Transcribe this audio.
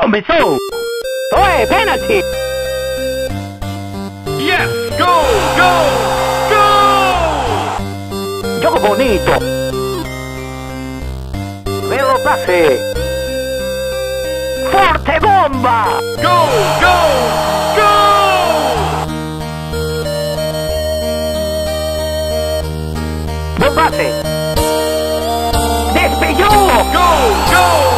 comenzó. ¡Oye, penalty! Yes, go, go, go! ¡Juego bonito! ¡Velo pase! ¡Forte bomba! Go, go, go! ¡Buen pase! ¡Despelló! Go, go!